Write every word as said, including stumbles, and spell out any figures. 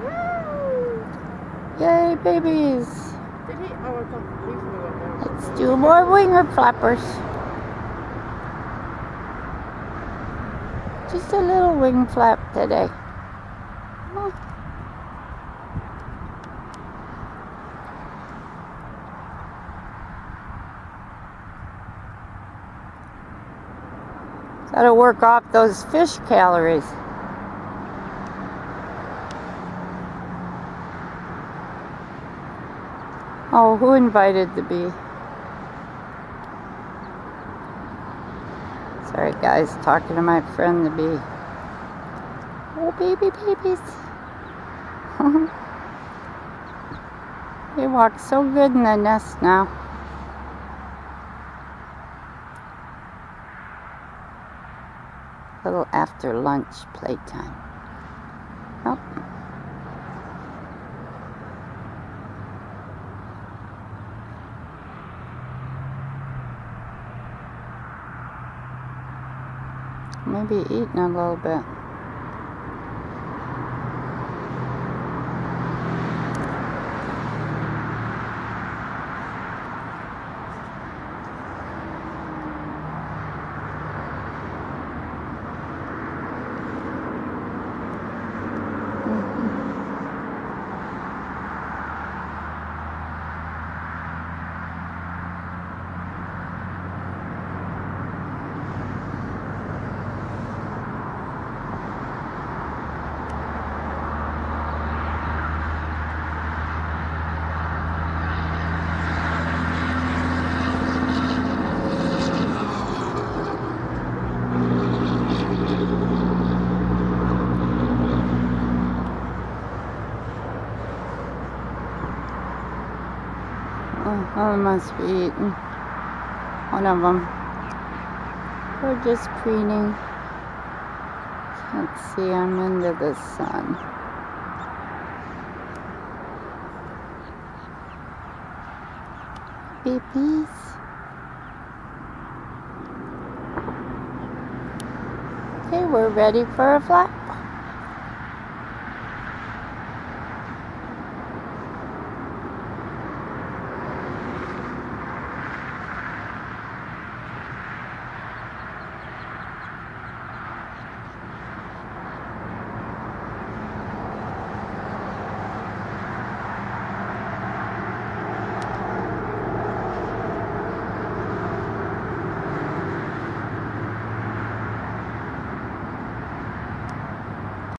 Yay, babies! Did he? Oh, I thought the policeman went down. Let's do more winger flappers. Just a little wing flap today. Oh. Gotta work off those fish calories. Oh, who invited the bee? Sorry guys, talking to my friend the bee. Oh, baby babies. They walk so good in the nest now. Little after lunch playtime. Oh. Maybe eating a little bit. Oh, I must be eating. One of them. We're just preening. Can't see, I'm into the sun. Babies. Okay, we're ready for a flap.